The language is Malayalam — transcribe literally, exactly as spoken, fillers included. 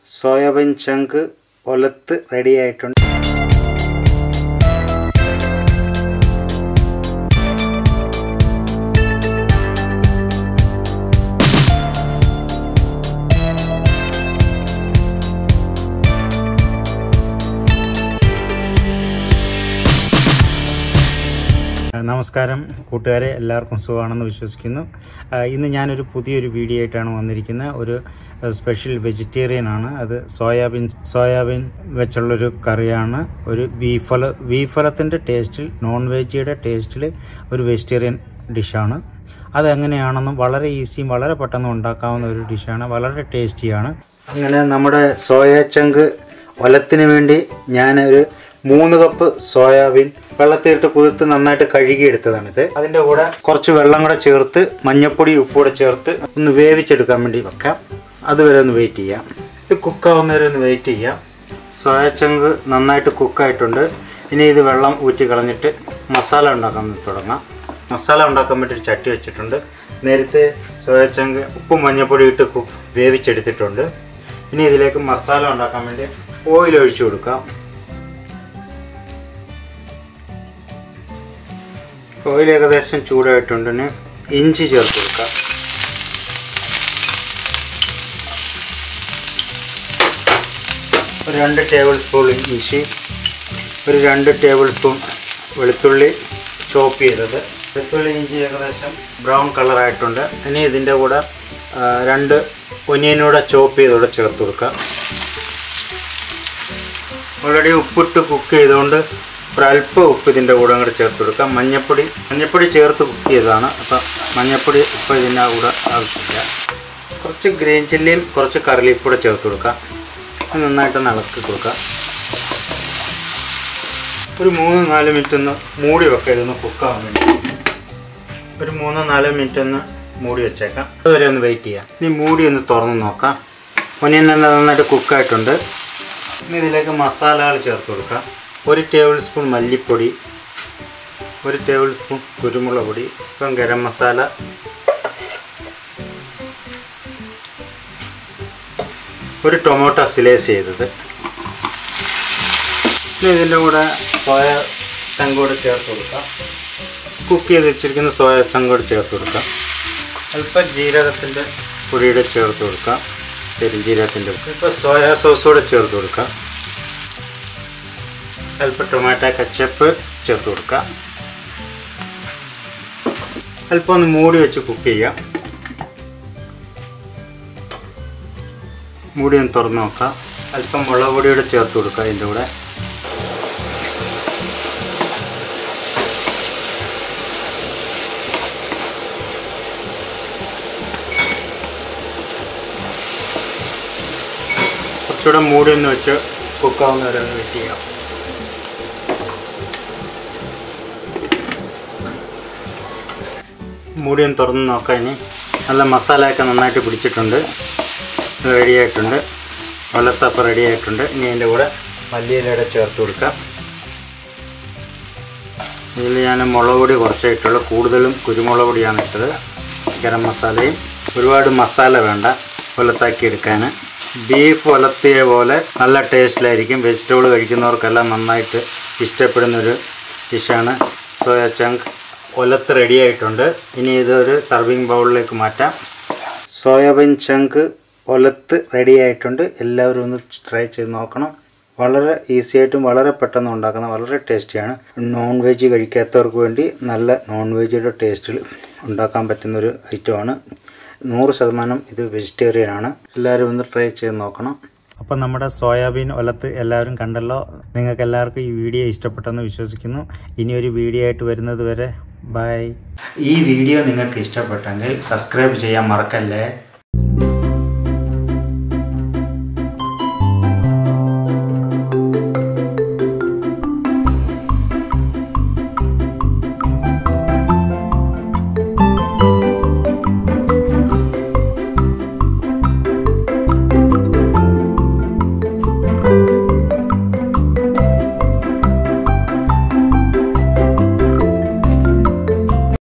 സോയാബീൻ ചങ്ക് ഒലത്ത് റെഡി ആയിട്ടുണ്ട്. നമസ്കാരം കൂട്ടുകാരെ, എല്ലാവർക്കും സുഖമാണെന്ന് വിശ്വസിക്കുന്നു. ഇന്ന് ഞാനൊരു പുതിയൊരു വീഡിയോ ആയിട്ടാണ് വന്നിരിക്കുന്നത്. ഒരു സ്പെഷ്യൽ വെജിറ്റേറിയൻ ആണ്. അത് സോയാബീൻ സോയാബീൻ വെച്ചുള്ളൊരു കറിയാണ്. ഒരു ബീഫല ബീഫലത്തിൻ്റെ ടേസ്റ്റിൽ, നോൺ വെജിയുടെ ടേസ്റ്റിൽ ഒരു വെജിറ്റേറിയൻ ഡിഷാണ്. അതെങ്ങനെയാണെന്നും വളരെ ഈസിയും വളരെ പെട്ടെന്ന് ഉണ്ടാക്കാവുന്ന ഒരു ഡിഷാണ്. വളരെ ടേസ്റ്റിയാണ്. അങ്ങനെ നമ്മുടെ സോയ ചങ്ക് ഒലത്തിന് വേണ്ടി ഞാനൊരു മൂന്ന് കപ്പ് സോയാബീൻ വെള്ളത്തിലിട്ട് കുതിർത്ത് നന്നായിട്ട് കഴുകിയെടുത്തതാണിത്. അതിൻ്റെ കൂടെ കുറച്ച് വെള്ളം കൂടെ ചേർത്ത് മഞ്ഞപ്പൊടി ഉപ്പൂടെ ചേർത്ത് ഒന്ന് വേവിച്ചെടുക്കാൻ വേണ്ടി വെക്കാം. അതുവരെ ഒന്ന് വെയിറ്റ് ചെയ്യാം. ഇത് കുക്കാവുന്നവരെ ഒന്ന് വെയിറ്റ് ചെയ്യാം. സോയ ചങ്ക് നന്നായിട്ട് കുക്കായിട്ടുണ്ട്. ഇനി ഇത് വെള്ളം ഊറ്റി കളഞ്ഞിട്ട് മസാല ഉണ്ടാക്കാൻ തുടങ്ങാം. മസാല ഉണ്ടാക്കാൻ വേണ്ടി ഒരു ചട്ടി വെച്ചിട്ടുണ്ട്. നേരത്തെ സോയ ചങ്ക് ഉപ്പും മഞ്ഞപ്പൊടി ഇട്ട് വേവിച്ചെടുത്തിട്ടുണ്ട്. ഇനി ഇതിലേക്ക് മസാല ഉണ്ടാക്കാൻ വേണ്ടി ഓയിൽ ഒഴിച്ചു കൊടുക്കാം. ഓയിൽ ഏകദേശം ചൂടായിട്ടുണ്ടെന്ന് ഇഞ്ചി ചേർത്ത് കൊടുക്കാം. ഒരു രണ്ട് ടേബിൾ സ്പൂൺ ഇഞ്ചി, ഒരു രണ്ട് ടേബിൾ സ്പൂൺ വെളുത്തുള്ളി ചോപ്പ് ചെയ്തത്. വെളുത്തുള്ളി ഇഞ്ചി ഏകദേശം ബ്രൗൺ കളറായിട്ടുണ്ട്. ഇനി ഇതിൻ്റെ കൂടെ രണ്ട് ഒനിയനൂടെ ചോപ്പ് ചെയ്തോടെ ചേർത്ത് കൊടുക്കാം. ഓൾറെഡി ഉപ്പിട്ട് കുക്ക് ചെയ്തുകൊണ്ട് ഒരല്പം ഉപ്പ് ഇതിൻ്റെ കൂടെ കൂടെ ചേർത്ത് കൊടുക്കാം. മഞ്ഞപ്പൊടി മഞ്ഞപ്പൊടി ചേർത്ത് കുക്ക് ചെയ്തതാണ്. അപ്പം മഞ്ഞപ്പൊടി ഉപ്പ് ഇതിൻ്റെ കൂടെ ആവശ്യമില്ല. കുറച്ച് ഗ്രീൻ ചില്ലിയും കുറച്ച് കറി കൂടെ ചേർത്ത് കൊടുക്കാം. നന്നായിട്ട് ഇളക്കി കൊടുക്കാം. ഒരു മൂന്ന് നാല് മിനിറ്റ് ഒന്ന് മൂടി വെക്കാം. ഇതൊന്ന് കുക്കാവാൻ വേണ്ടി ഒരു മൂന്ന് നാല് മിനിറ്റ് ഒന്ന് മൂടി വെച്ചേക്കാം. അതുവരെ ഒന്ന് വെയിറ്റ് ചെയ്യാം. ഇനി മൂടി ഒന്ന് തുറന്ന് നോക്കാം. ഒനിയൻ നന്നായിട്ട് കുക്കായിട്ടുണ്ട്. ഇനി ഇതിലേക്ക് മസാലകൾ ചേർത്ത് കൊടുക്കാം. ഒരു ടേബിൾ സ്പൂൺ മല്ലിപ്പൊടി, ഒരു ടേബിൾ സ്പൂൺ കുരുമുളക് പൊടി, ഇപ്പം ഗരം മസാല, ഒരു ടൊമാറ്റോ സ്ലൈസ് ചെയ്തത്. ഇനി ഇതിൻ്റെ കൂടെ സോയ ചങ്കോട് ചേർത്ത് കൊടുക്കാം. കുക്ക് ചെയ്ത് വെച്ചിരിക്കുന്ന സോയ ചങ്കോട് ചേർത്ത് കൊടുക്കാം. അല്പം ജീരകത്തിൻ്റെ പൊടിയുടെ ചേർത്ത് കൊടുക്കാം. പെരുംജീരകത്തിൻ്റെ ഇപ്പോൾ സോയ സോസ് കൂടെ ചേർത്ത് കൊടുക്കാം. അല്പം ടൊമാറ്റോ കച്ചപ്പ് ചേർത്ത് കൊടുക്കാം. അല്പം ഒന്ന് മൂടി വെച്ച് കുക്ക് ചെയ്യാം. മൂടി ഒന്ന് തുറന്ന് നോക്കാം. അല്പം മുളക് പൊടിയുടെ ചേർത്ത് കൊടുക്കാം. അതിൻ്റെ കൂടെ കുറച്ചുകൂടെ മൂടി ഒന്ന് വെച്ച് കുക്കാവുന്നവരെ ഒന്ന് വെയിറ്റ് ചെയ്യാം. മൂടി ഒന്ന് തുറന്ന് നോക്കാം. ഇനി നല്ല മസാലയൊക്കെ നന്നായിട്ട് പിടിച്ചിട്ടുണ്ട്. റെഡിയായിട്ടുണ്ട്. വെള്ളത്തപ്പം റെഡി ആയിട്ടുണ്ട്. ഇനി അതിൻ്റെ കൂടെ മല്ലിയിലയുടെ ചേർത്ത് കൊടുക്കാം. ഇതിൽ ഞാൻ മുളക് പൊടി കുറച്ചേ ഇട്ടുള്ളൂ. കൂടുതലും കുരുമുളക് പൊടിയാണ് ഇട്ടത്. ഗരം മസാലയും ഒരുപാട് മസാല വേണ്ട ഒലത്താക്കി എടുക്കാൻ. ബീഫ് ഒലത്തിയ പോലെ നല്ല ടേസ്റ്റിലായിരിക്കും. വെജിറ്റബിൾ കഴിക്കുന്നവർക്കെല്ലാം നന്നായിട്ട് ഇഷ്ടപ്പെടുന്നൊരു ഡിഷാണ് സോയ ചങ്ക്. ഒലത്ത് റെഡി ആയിട്ടുണ്ട്. ഇനി ഇതൊരു സർവിങ് ബൗളിലേക്ക് മാറ്റാം. സോയാബീൻ ചങ്ക് ഒലത്ത് റെഡി ആയിട്ടുണ്ട്. എല്ലാവരും ഒന്ന് ട്രൈ ചെയ്ത് നോക്കണം. വളരെ ഈസി ആയിട്ടും വളരെ പെട്ടെന്ന് ഉണ്ടാക്കുന്ന വളരെ ടേസ്റ്റിയാണ്. നോൺ വെജ് കഴിക്കാത്തവർക്ക് വേണ്ടി നല്ല നോൺ വെജിയുടെ ടേസ്റ്റിൽ ഉണ്ടാക്കാൻ പറ്റുന്നൊരു ഐറ്റമാണ്. നൂറ് ശതമാനം ഇത് വെജിറ്റേറിയൻ ആണ്. എല്ലാവരും ഒന്ന് ട്രൈ ചെയ്ത് നോക്കണം. അപ്പം നമ്മുടെ സോയാബീൻ ഒലത്ത് എല്ലാവരും കണ്ടല്ലോ. നിങ്ങൾക്ക് എല്ലാവർക്കും ഈ വീഡിയോ ഇഷ്ടപ്പെട്ടെന്ന് വിശ്വസിക്കുന്നു. ഇനിയൊരു വീഡിയോ ആയിട്ട് വരുന്നത് വരെ ബൈ. ഈ വീഡിയോ നിങ്ങൾക്ക് ഇഷ്ടപ്പെട്ടെങ്കിൽ സബ്സ്ക്രൈബ് ചെയ്യാൻ മറക്കല്ലേ.